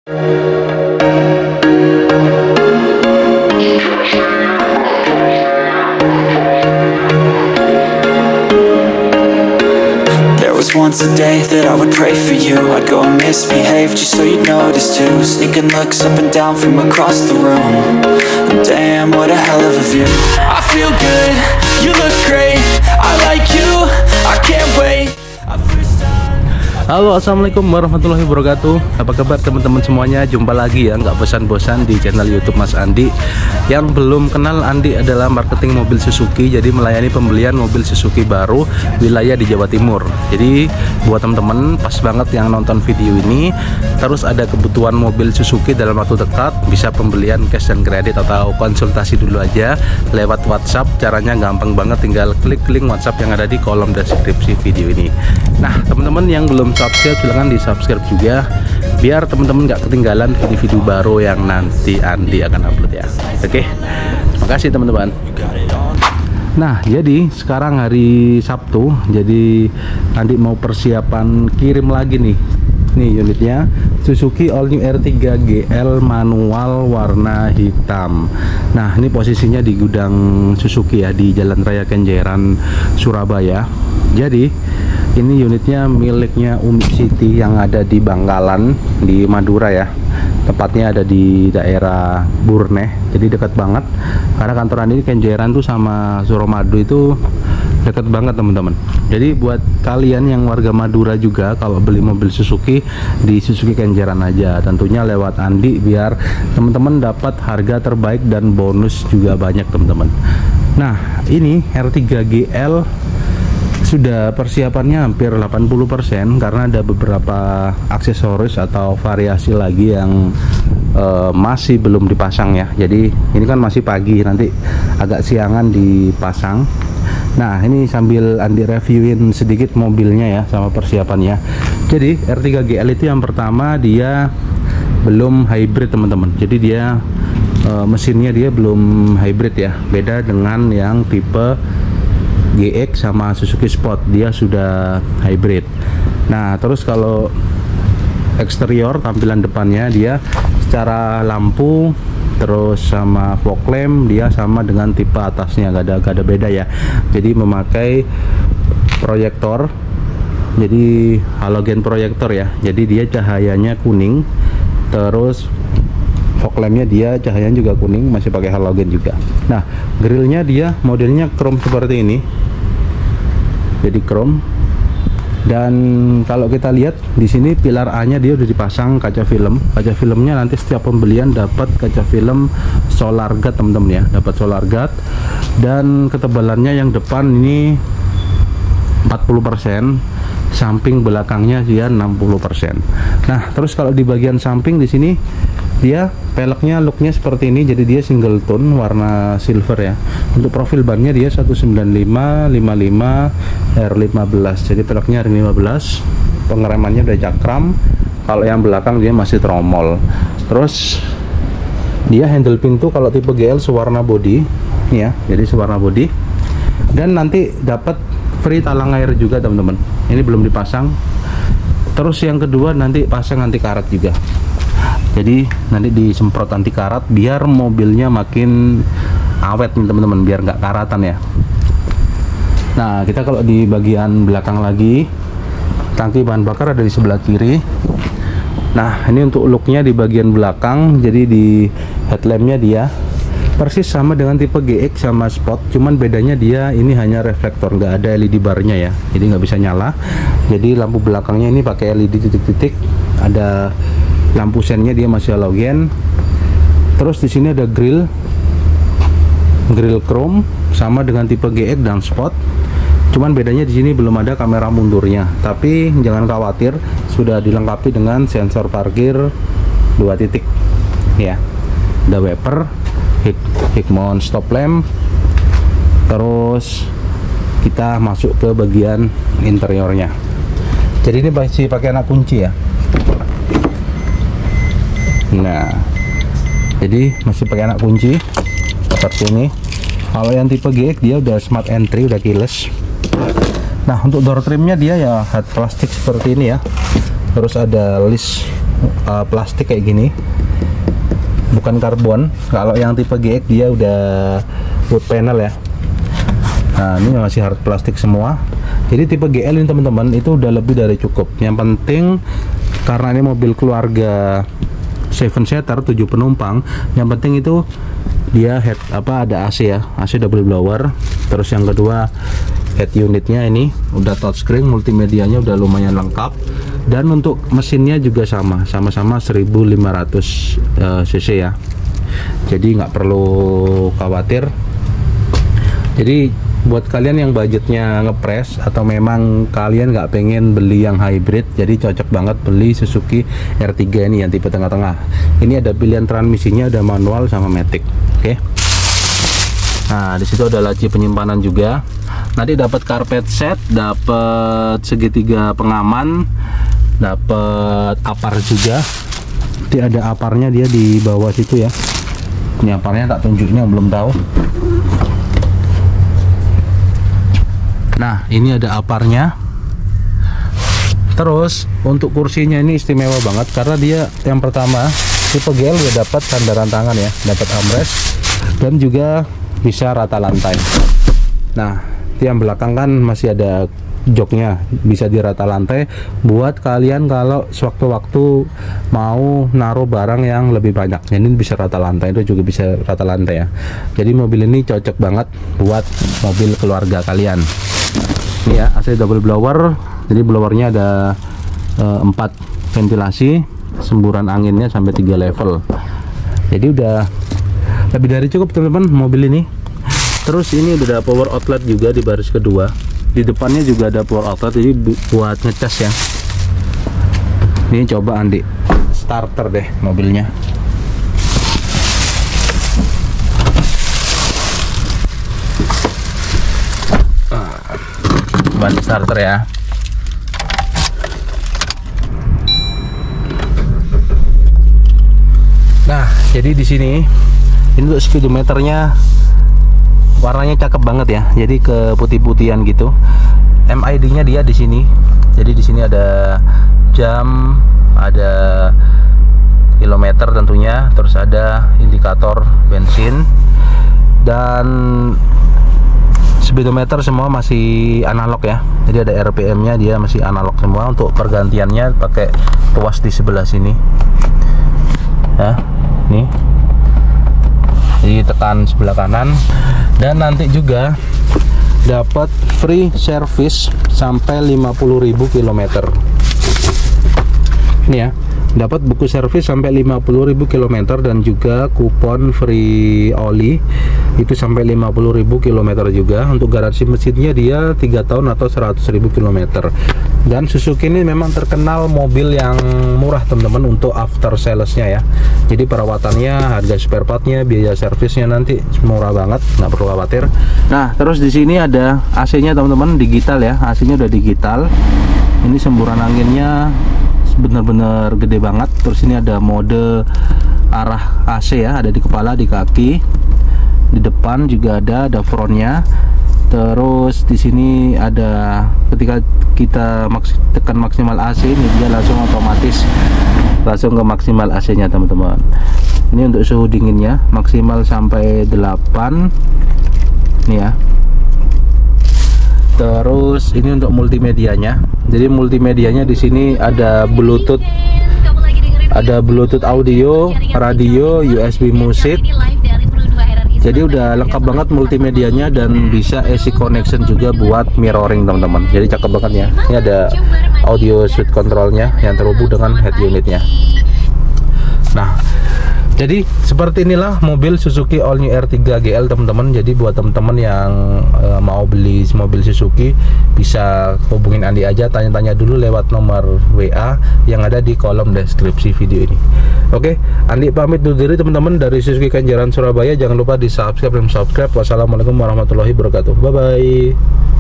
Once a day that I would pray for you, I'd go and misbehave just so you'd notice too. Sneaking looks up and down from across the room. And damn, what a hell of a view. I feel good, you look great, I like you, I can't wait. Halo, assalamualaikum warahmatullahi wabarakatuh. Apa kabar teman-teman semuanya? Jumpa lagi ya, nggak bosan-bosan di channel YouTube Mas Andi. Yang belum kenal, Andi adalah marketing mobil Suzuki, jadi melayani pembelian mobil Suzuki baru wilayah di Jawa Timur. Jadi buat teman-teman pas banget yang nonton video ini, terus ada kebutuhan mobil Suzuki dalam waktu dekat, bisa pembelian cash dan kredit atau konsultasi dulu aja lewat WhatsApp. Caranya gampang banget, tinggal klik link WhatsApp yang ada di kolom deskripsi video ini. Nah, teman-teman yang belum subscribe silahkan di subscribe juga, biar teman-teman nggak ketinggalan video-video baru yang nanti Andi akan upload ya. Oke, terima kasih teman-teman. Nah, jadi sekarang hari Sabtu, jadi Andi mau persiapan kirim lagi nih unitnya Suzuki All New R3 GL manual warna hitam. Nah, ini posisinya di gudang Suzuki ya, di Jalan Raya Kenjeran, Surabaya. Jadi ini unitnya miliknya Umi City yang ada di Bangkalan di Madura ya. Tepatnya ada di daerah Burneh, jadi dekat banget. Karena kantor ini Kenjeran tuh sama Suramadu itu dekat banget teman-teman. Jadi buat kalian yang warga Madura juga, kalau beli mobil Suzuki di Suzuki Kenjeran aja, tentunya lewat Andi, biar teman-teman dapat harga terbaik dan bonus juga banyak teman-teman. Nah, ini R3 GL sudah persiapannya hampir 80% karena ada beberapa aksesoris atau variasi lagi yang masih belum dipasang ya. Jadi ini kan masih pagi, nanti agak siangan dipasang. Nah, ini sambil Andi reviewin sedikit mobilnya ya sama persiapannya. Jadi R3 GL itu yang pertama, dia belum hybrid teman-teman. Jadi dia mesinnya dia belum hybrid ya, beda dengan yang tipe GX sama Suzuki Sport, dia sudah hybrid. Nah, terus kalau eksterior tampilan depannya dia secara lampu terus sama fog lamp dia sama dengan tipe atasnya, gak ada beda ya. Jadi memakai proyektor, jadi halogen proyektor ya. Jadi dia cahayanya kuning, terus fog lampnya dia cahayanya juga kuning, masih pakai halogen juga. Nah, grillnya dia modelnya chrome seperti ini, jadi chrome. Dan kalau kita lihat di sini pilar A nya dia udah dipasang kaca film. Kaca filmnya nanti setiap pembelian dapat kaca film solar guard teman-teman ya, dapat solar guard. Dan ketebalannya yang depan ini 40%, samping belakangnya dia 60%. Nah, terus kalau di bagian samping di sini dia peleknya looknya seperti ini, jadi dia single tone warna silver ya. Untuk profil bannya dia 195 55 R15, jadi peleknya R15. Pengeremannya udah cakram. Kalau yang belakang dia masih tromol. Terus dia handle pintu kalau tipe GL sewarna body ya, jadi sewarna body. Dan nanti dapat free talang air juga teman-teman. Ini belum dipasang. Terus yang kedua nanti pasang anti karat juga. Jadi nanti disemprot anti karat biar mobilnya makin awet nih teman-teman, biar nggak karatan ya. Nah, kita kalau di bagian belakang lagi, tangki bahan bakar ada di sebelah kiri. Nah, ini untuk looknya di bagian belakang. Jadi di headlampnya dia persis sama dengan tipe GX sama Sport, cuman bedanya dia ini hanya reflektor, nggak ada LED barnya ya, jadi nggak bisa nyala. Jadi lampu belakangnya ini pakai LED titik-titik, ada lampu sennya dia masih halogen. Terus di sini ada grill chrome sama dengan tipe GX dan Sport, cuman bedanya di sini belum ada kamera mundurnya. Tapi jangan khawatir, sudah dilengkapi dengan sensor parkir 2 titik ya, ada wiper, high mount stop lamp. Terus kita masuk ke bagian interiornya. Jadi ini masih pakai anak kunci ya. Nah, jadi masih pakai anak kunci seperti ini. Kalau yang tipe GX dia udah smart entry, udah keyless. Nah, untuk door trimnya dia ya hard plastik seperti ini ya. Terus ada list plastik kayak gini, bukan karbon. Kalau yang tipe GX dia udah wood panel ya. Nah, ini masih hard plastik semua. Jadi tipe GL ini teman-teman itu udah lebih dari cukup. Yang penting karena ini mobil keluarga 7-seater 7 penumpang, yang penting itu dia ada AC ya, AC double blower. Terus yang kedua, head unitnya ini udah touchscreen, multimedianya udah lumayan lengkap. Dan untuk mesinnya juga sama-sama 1500 cc ya. Jadi nggak perlu khawatir. Jadi buat kalian yang budgetnya ngepres atau memang kalian nggak pengen beli yang hybrid, jadi cocok banget beli Suzuki R3 ini yang tipe tengah-tengah. Ini ada pilihan transmisinya, ada manual sama matic. Oke. Nah, di situ ada laci penyimpanan juga. Nanti dapat carpet set, dapat segitiga pengaman, dapat apar juga. Nanti ada aparnya dia di bawah situ ya. Ini aparnya tak tunjukin yang belum tahu. Nah, ini ada aparnya. Terus untuk kursinya ini istimewa banget karena dia yang pertama tipe GL udah dapat sandaran tangan ya, dapat armrest dan juga bisa rata lantai. Nah, yang belakang kan masih ada joknya, bisa dirata lantai buat kalian kalau sewaktu-waktu mau naruh barang yang lebih banyak. Ini bisa rata lantai, itu juga bisa rata lantai ya. Jadi mobil ini cocok banget buat mobil keluarga kalian. Ini ya, AC double blower. Jadi blowernya ada 4 ventilasi, semburan anginnya sampai 3 level. Jadi udah lebih dari cukup teman-teman mobil ini. Terus ini udah ada power outlet juga di baris kedua. Di depannya juga ada power outlet, jadi buat ngecas ya. Ini coba Andi starter deh mobilnya. Ban starter ya. Nah, jadi di sini ini untuk speedometernya warnanya cakep banget ya. Jadi ke putih-putihan gitu. MID-nya dia di sini. Jadi di sini ada jam, ada kilometer tentunya, terus ada indikator bensin dan speedometer semua masih analog ya. Jadi ada RPM-nya, dia masih analog semua. Untuk pergantiannya pakai tuas di sebelah sini. Ya, nih. Jadi tekan sebelah kanan. Dan nanti juga dapat free service sampai 50.000 km. Ini ya, dapat buku servis sampai 50.000 km dan juga kupon free oli itu sampai 50.000 km juga. Untuk garansi mesinnya dia 3 tahun atau 100.000 km. Dan Suzuki ini memang terkenal mobil yang murah teman-teman untuk after salesnya ya. Jadi perawatannya, harga spare partnya, biaya servisnya nanti murah banget, nggak perlu khawatir. Nah, terus di sini ada AC-nya teman-teman, digital ya. AC-nya udah digital. Ini semburan anginnya bener-bener gede banget. Terus ini ada mode arah AC ya, ada di kepala, di kaki, di depan juga ada frontnya. Terus di sini ada ketika kita tekan maksimal AC ini dia langsung otomatis langsung ke maksimal AC-nya teman-teman. Ini untuk suhu dinginnya maksimal sampai 8 nih ya. Terus ini untuk multimedianya. Jadi multimedianya di sini ada Bluetooth, audio, radio, USB musik. Jadi udah lengkap banget multimedianya dan bisa AC connection juga buat mirroring teman-teman. Jadi cakep banget ya. Ini ada audio switch controlnya yang terhubung dengan head unitnya. Nah, jadi seperti inilah mobil Suzuki All New R3 GL teman-teman. Jadi buat teman-teman yang mau beli mobil Suzuki bisa hubungin Andi aja, tanya-tanya dulu lewat nomor WA yang ada di kolom deskripsi video ini. Oke, Andi pamit dulu diri teman-teman dari Suzuki Kenjeran Surabaya. Jangan lupa di subscribe dan subscribe. Wassalamualaikum warahmatullahi wabarakatuh. Bye bye.